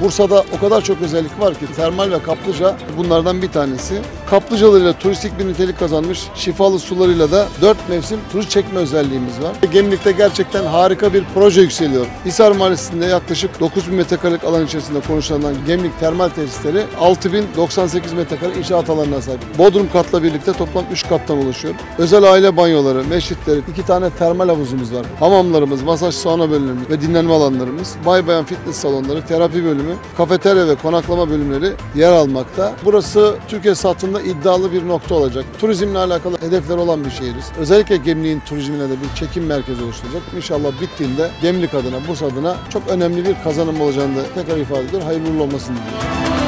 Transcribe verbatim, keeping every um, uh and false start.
Bursa'da o kadar çok özellik var ki termal ve kaplıca bunlardan bir tanesi. Kaplıcalarıyla turistik bir nitelik kazanmış, şifalı sularıyla da dört mevsim turist çekme özelliğimiz var. Gemlik'te gerçekten harika bir proje yükseliyor. Hisar Mahallesi'nde yaklaşık dokuz bin metrekarelik alan içerisinde konuşulan Gemlik termal tesisleri altı bin doksan sekiz metrekare inşaat alanına sahip. Bodrum katla birlikte toplam üç kattan oluşuyor. Özel aile banyoları, meşritleri, iki tane termal havuzumuz var. Hamamlarımız, masaj sauna bölümümüz ve dinlenme alanlarımız, bay bayan fitness salonları, terapi bölümü, kafeterya ve konaklama bölümleri yer almakta. Burası Türkiye satında iddialı bir nokta olacak. Turizmle alakalı hedefleri olan bir şehiriz. Özellikle Gemlik'in turizmine de bir çekim merkezi oluşturacak. İnşallah bittiğinde Gemlik adına, Bursa adına çok önemli bir kazanım olacağını da tekrar ifade ediyor. Hayırlı uğurlu olmasını diliyorum.